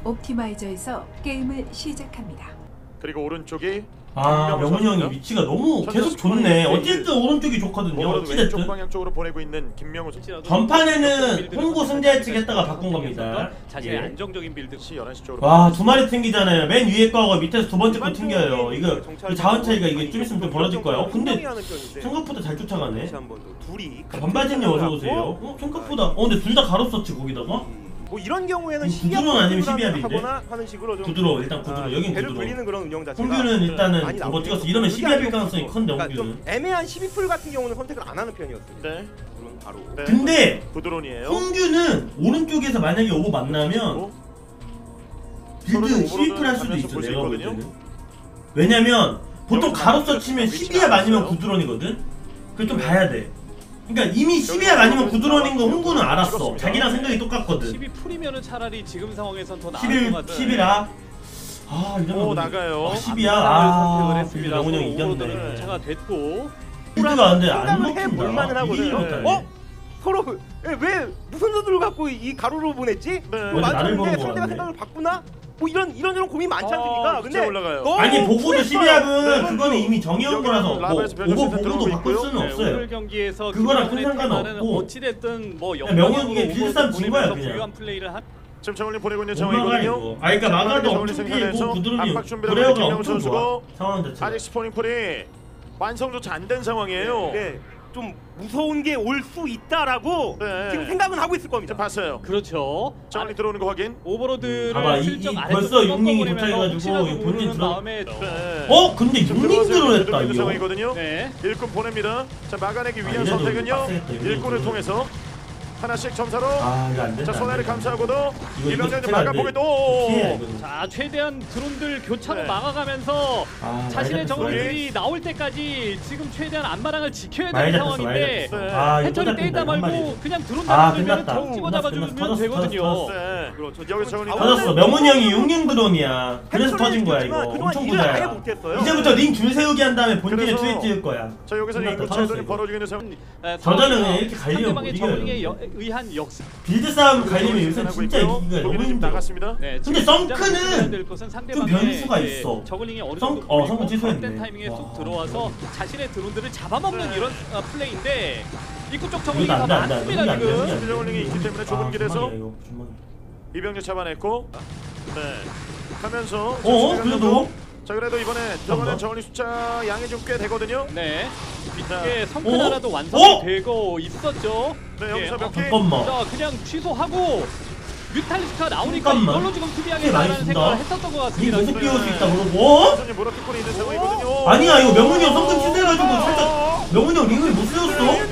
옵티마이저에서 게임을 시작합니다. 그리고 오른쪽이 명훈이 형이 위치가 너무 계속 좋네. 어쨌든 오른쪽이 좋거든요. 왼쪽 어찌됐든 방향 쪽으로 보내고 있는 김명우 선수. 전판에는 홍구 승자 측 했다가 바꾼 겁니다. 자신의 안정적인 빌드. 11시 쪽으로. 와, 두 마리 튕기잖아요. 맨 위에 거하고 밑에서 두 번째 거 튕겨요. 이거 이 자원 차이가 이게 좀 있으면 좀 벌어질 거예요. 근데 생각보다 잘 쫓아가네. 반바지님 어서 오세요. 생각보다 근데 둘 다 가로서치 거기다가. 뭐 이런 경우에는 구드론 아니면 12합인데? 하거나 하는 식으로 좀 구드론 일단 구드론 여긴 배를 구드론. 불리는 그런 운영 자체가 홍규는 일단은 많이 저거 나오죠. 찍었어. 이러면 12합일 가능성이 큰데 그러니까 홍규는. 좀 애매한 12풀 같은 경우는 선택을 안 하는 편이었어요. 네. 그런 바로. 네. 근데 구드론이에요. 홍규는 오른쪽에서 만약에 오버 만나면 빌드 12풀 할 수도 있어. 내가 볼 때는. 왜냐면 보통 가로서 치면 12합 아니면 구드론이거든. 그걸 좀 봐야 돼. 그러니까 이미 12합 아니면 구드론인 거 홍구는 알았어. 자기랑 생각이 똑같거든. 12풀이면은 차라리 지금 상황에선 더 나을 11, 것 같은. 11아. 이러면 나가요. 12야. 선택을 했습니다. 명훈 형이 이겼네. 오버로드는 차가 됐고. 빌드가 근데 안 생각을 먹힌다. 해볼만 하거든요. 이기지 못하네. 서로 왜 무슨 수들을 갖고 이 가로로 보냈지? 네. 뭐 나를 보는 맞췄는데 거 상대가 같네. 생각을 바꾸나? 뭐 이런 고민 많지 않습니까? 근데 올라가요. 너무 아니 보고도 쿨했어요. 12합은 네. 그거는 이미 정해온 거라서 뭐 라벨에서 오버 변경된 보고도 들어오고 바꿀 있고요. 수는 없어요. 오늘 경기에서 그거랑 큰 김명훈의 상관은 테마는 없고. 어찌됐든 뭐 명훈 이게 빌드 싸움 진 거야, 보내면서 그냥. 부유한 플레이를 한. 지금 정원님 보내고 있는 못 막아 상황이거든요. 이거. 그러니까 막아도 엄청 피해고 구드론이 압박 준비를 고레오가 김명훈 엄청 좋아. 선수고 상황 자체가. 아직 스포닝 풀이 완성조차 안 된 상황이에요. 네, 좀 무서운 게 올 수 있다라고 네. 지금 생각은 하고 있을 겁니다. 자, 봤어요. 그렇죠. 정원이 들어오는 거 확인. 오버로드를 봐봐, 슬쩍 이 아래쪽으로 벌써 육링이 꺾어버리면서 도착해가지고 혹시라도 이거 본진 모르는 들어- 마음에 네. 근데 지금 6링 들어와서 들어냈다 있는 이거. 상황이거든요. 네. 일꾼 보냅니다. 자, 막아내기 위한 이래도 선택은요. 빡세겠다, 이거. 일꾼을 통해서 하나씩 점사로. 이거 안 된다. 자, 손해를 감수하고도 이거 이병렬 스틸 안 돼. 막아보게도. 피해 이거. 자, 최대한 드론들 교차로 네. 막아가면서 자신의 많이 정원들이 나올 때까지 지금 최대한 안마랑을 지켜야 많이 되는 잡혔어, 상황인데 많이 잡혔어. 이거 해처리 떼다 한 마리. 말고 그냥 드론 아, 잡아주면 끝났다. 턱 찍어 잡아주면 끝났어. 되거든요. 터졌어. 네. 그렇죠. 여기서 정원이 터졌어. 명훈이 형이 6링 드론이야. 그래서 터진 거야 이거. 그동안 엄청 일을 아예 부자야. 못했어요. 이제부터 링 줄 세우기 한 다음에 본진에 그래서- 투입 찍을 거야. 자, 여기서 끝났다, 인구 터졌어, 차이도 이거. 벌어지고 있는 상황. 저자는 그냥 이렇게 갈리면 상대방의 못 이겨요. 저글링에 의한 역습. 빌드 싸움 갈리면 요새 하고 진짜 있고요. 이기기가 너무 독일이 지금 힘들어. 나갔습니다. 네, 근데 지금 썬크는 긴장을 될 것은 상대방의 변수가 예, 있어. 저글링이 어느 썬- 정도 썬크 보이고 취소했네. 그런 타이밍에 쏙 와. 들어와서 자신의 드론들을 잡아먹는 네. 이런 플레이인데 입구 쪽 저글링이 이거 더 안 돼, 안 돼. 많습니다 이거 안 돼, 이거 안 지금. 돼. 저글링이 있기 때문에 좁은 길에서 주먹이야, 이거. 주먹. 이병렬 잡아냈고. 네. 하면서. 그래도 자, 그래도 이번에 들어가는 정원이 숫자 양이 좀 꽤 되거든요. 네, 자, 이게 성큰 하나도 어? 완성이 되고 있었죠. 네, 여기서 몇 개. 잠깐만. 자, 그냥 취소하고 뮤탈리스크가 나오니까 잠깐만. 이걸로 지금 꽤 수비하겠다는 많이 준다. 생각을 했었던 것 이 같습니다. 계속 지금. 끼울 수 있다 그러고. 선생님 몰아뜯고 있는 상황이거든요. 아니야 이거 명훈이 형 성금 취소해가지고 살짝 명훈이 형 링을 못 세웠어.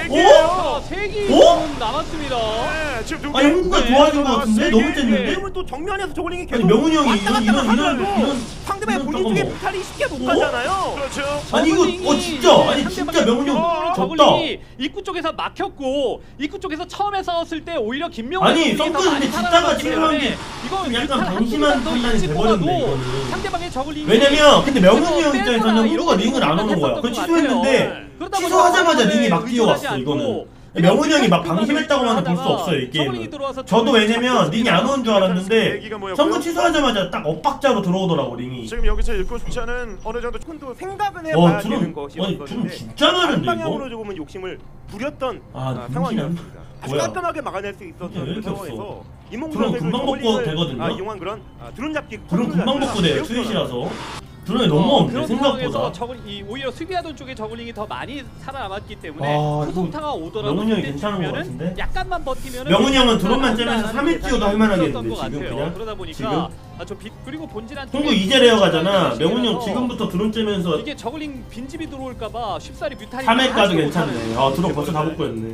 자, 세기 남았습니다. 네, 지금 누구? 아니 홍구가 좋아진 것 같은데 너무 네. 쨌는데? 지금은 또 정면에서 저글링이 계속 아니 명훈이 형이 왔다 갔다 하더라도 이런 상대방의 본인 쪽에 잠깐만. 무탈이 쉽게 못 가잖아요. 그렇죠. 아니 이거 진짜 아니 진짜 명훈이 형 졌다. 저글링이 입구 쪽에서 막혔고 입구 쪽에서 처음에 싸웠을 때 오히려 김명훈 아니, 썬크는 근데 진짜가 치료한 게 이거 좀 약간 방심한 판단이 돼버렸네, 이거는. 상대방의 저글링이 왜냐면 근데 명훈이 형 빼거나 입장에서는 이런 홍구가 링을 안 오는 거야. 그걸 취소했는데 취소하자마자 링이 막 뛰어왔어 이거는. 명훈이 형이 막 방심했다고만 볼 수 없어요 이 게임은. 저도 왜냐면 링이 안 오는 줄 알았는데 선거 취소하자마자 딱 엇박자로 들어오더라고 링이. 지금 여기서 일꾼 숫자는 어느 정도 조금도 생각은 해봐야 되는 주름 아니 것이었는데 주름 진짜 다른 많은데 방향으로 이거. 조금은 욕심을 부렸던 정신이 상황이었습니다. 아주 뭐야. 깔끔하게 막아낼 수 있었던 왜 이렇게 그 상황에서 없어? 이몽규 드론 선수의 금방 저글링을, 먹고 되거든요? 이용한 그런 드론 잡기 드론 금방 먹고 돼 트윗이라서. 드론이 너무 없네 그런 생각보다. 상황에서 오히려 수비하던 쪽에 저글링이 더 많이 살아남았기 때문에 아, 후속타가 오더라도 명훈이 형이 그때 괜찮은 것 치면은 같은데? 약간만 버티면은 명훈이 형은 드론만 나쁘지 째면서 않은 3일 뛰어도 할 만하겠는데, 있었던 것 지금 같아요. 그냥? 그러다 보니까 지금? 그리고 본질한 홍구 이제 레어가잖아. 명훈이 형 지금부터 드론 째면서 이게 저글링 빈집이 들어올까봐 쉽사리 뮤탈이 3회까지 괜찮네. 드론 벌써 다 복구했네.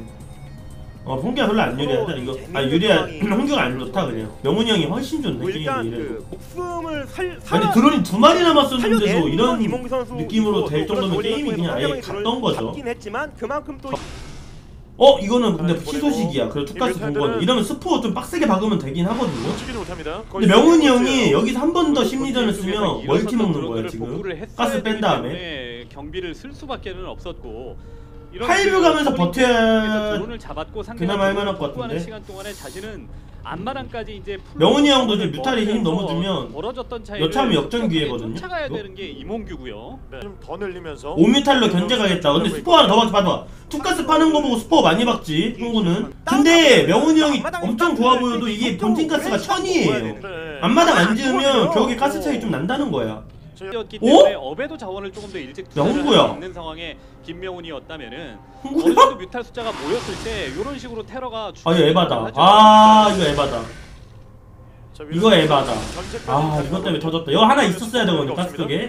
홍규가 별로 안 유리하다 이거. 유리야. 홍규가 안 좋다 그냥. 명훈이 형이 훨씬 좋네 뭐 일단 게임이 이래도. 그 목숨을 아니 드론이 2마리 남았었는데도 살려낸 이런 건 이몽규 선수 느낌으로 될 이고 정도면 또 게임이 그냥 아예 상대방의 갔던 드론을 거죠. 잡긴 했지만 그만큼 또 이거는 근데 희소식이야. 그래 투가스 본 거는. 이러면 스포 좀 빡세게 박으면 되긴 하거든요. 움직이지 못합니다. 근데 명훈이 형이 여기서 한 번 더 심리전을 쓰면 멀티 먹는 거야 지금. 가스 뺀 다음에. 경비를 쓸 수밖에는 없었고. 하이브 가면서 버텨야 드론을 잡았고 그나마 할 만할 것 확보하는 같은데. 시간 동안에 자신은 앞마당까지 이제 명훈이 형도 이제 뮤탈이 힘 너무 주면 벌어졌던 차이를 여차하면 역전 기회거든요. 쫓아가야 이거? 되는 게 이몽규고요. 네. 좀 더 늘리면서 5뮤탈로 견제가겠다. 근데 스포 하나 더 박지 봐봐. 투가스 파는 거 보고 스포 많이 박지 흥구는. 근데 명훈이 형이 엄청 좋아 보여도 이게 본진 가스가 1000이에요. 네. 앞마당 안 지으면 벽에 가스 차이 좀 난다는 거야. 였기 오? 때문에 업에도 자원을 조금 더 일찍 투자를 명훈구야. 할 수 있는 상황에 김명훈이었다면은 어느 흥구야? 정도 뮤탈 숫자가 모였을 때 이런 식으로 테러가 아 이거 에바다. 하죠. 아 이거 에바다. 자, 이거 에바다. 전체까지 아 이것 때문에 터졌다. 이거 하나 있었어야 되거든 가스 쪽에.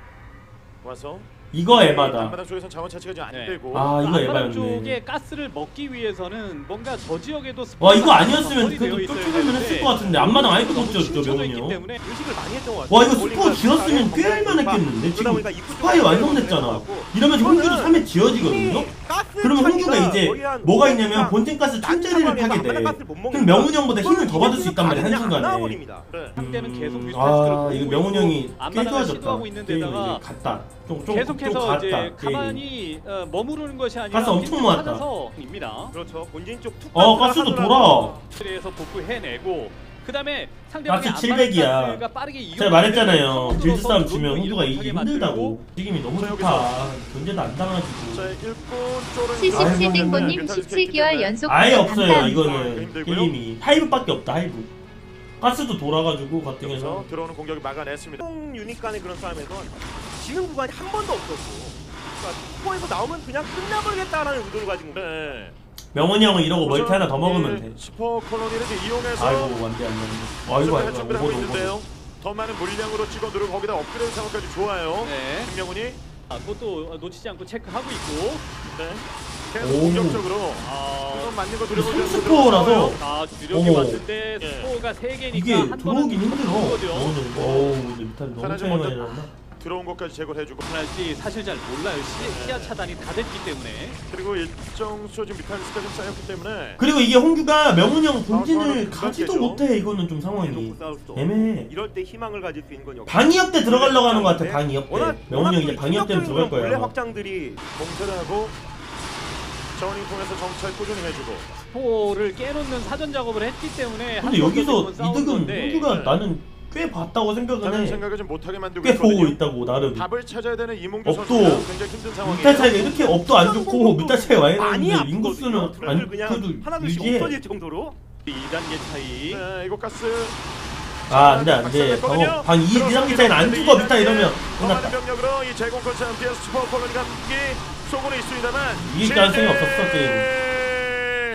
와서 이거 에바다. 앞마당 쪽에서는 자원 차치가 좀 안 네. 되고 아 이거 앞마당 에바였네. 쪽에 가스를 먹기 위해서는 뭔가 저 지역에도 와 이거 스포가 아니었으면 되어 그래도 있어야 쫓으면 했을 되는데 것 같은데 앞마당 아예 못 너무 지었죠 침체돼 명훈이 있기 형. 때문에 의식을 많이 했던 것 같아요. 와 이거 스포 지었으면 꽤 할만했겠는데 지금 스파이 완성됐잖아. 이러면 홍규도 3회 지어지거든요? 그러면 홍규가 이제 뭐가 있냐면 본진 가스 춘제리를 타게 돼. 그럼 명훈이 형보다 힘을 더 받을 수 있단 말이야 한순간에. 네. 상대는 계속 뮤탈 아 숫자를 이거 보고 명훈이 있고 형이 꽤 앞마당을 좋아졌다. 시도하고 있는 게임이 데다가 이제 갔다. 좀 계속해서 갔다. 이제 게임이. 가만히 머무르는 것이 아니라 가스 엄청 모았다. 입니다. 그렇죠. 본진 쪽 투. 가스도 돌아. 에서 복구해내고 그다음에 상대방의 가스 700 이야. 가스가 빠르게 제가 말했잖아요. 이용하는 빌드 싸움 들어서 지면 드론도 홍규가 이기기 이동하게 힘들다고. 지금이 너무 자, 좋다. 견제도 안 자 당하지고. 일꾼 쪽은 77땡보님 17개월 연속 아예 구독 없어요 감사합니다. 이거는 힘들고요. 게임이. 하이브밖에 없다 하이브. 가스도 돌아가지고 가뜩해서. 여기서 들어오는 공격을 막아냈습니다. 총 유닛 간의 그런 싸움에서 지는 구간이 한 번도 없었고, 그러니까 투포에서 나오면 그냥 끝나버리겠다라는 의도를 가지고. 네. 명훈이 형은 이러고 멀티 하나 더 먹으면 돼. 슈퍼 콜로니를 이제 이용해서 아이고 안돼 안돼. 아이고 할 아이고 준비를 하고 오버 있는데요. 더 많은 물량으로 찍어 누르고 거기다 업그레이드 상황까지 좋아요. 네. 김명훈이 그것도 놓치지 않고 체크하고 있고 네. 계속 오. 공격적으로 아, 그럼 맞는 거 근데 들어보죠. 삼스포라서 주력이 어머. 왔을 때 예. 스포가 3개니까 이게 한 번은 들어오긴 힘들어. 거죠. 명훈이 형. 어우 근데 뮤탈 너무 하나 좀 차이 많이 먼저 났나? 들어온 것까지 제거를 해주고 하나씩 사실 잘 몰라요. 시야 차단이 다 됐기 때문에. 그리고 일정 수 지금 미탈리스가 좀 쌓였기 때문에 그리고 이게 홍규가 명훈이 형 본진을 저는 가지도 금방 못해. 이거는 좀 상황이 대놓고 싸울 수도 애매해. 없고. 이럴 때 희망을 가질 수 있는 건 역시 방이업 때 들어가려고 하는 것 같아. 방이업 워낙 때. 명훈이 형 이제 방이업 때는 들어갈 원래 거야. 확장들이 봉쇄를 하고 자원이 통해서 정찰 꾸준히 해주고 스포를 깨놓는 사전 작업을 했기 때문에 근데 여기서 싸운 이득은 건데 홍규가 네. 나는 꽤 봤다고 생각은 다른 해. 생각을 좀 못하게 만들고 꽤 보고 있거든요. 있다고 나름. 답을 찾아야 되는 이몽규 업도 선수가 굉장히 힘든 상황이에요. 뮤탈 차이가 이렇게 업도 안 좋고 뮤탈 차이가 많이 많이 나는데 인구수는 아프거든요. 안 그냥 그래도 하나둘씩 유지해. 없어질 정도로. 2단계 차이. 네, 이거 가스 아 안돼 안돼. 방 2, 2단계 차이는 안 죽어 뮤탈 이러면 많은 끝났다. 병력으로 이 제공권차 함께 슈퍼 콜로니가 함께 쏘고는 있습니다만 이길 가능성이 없었어, 게임.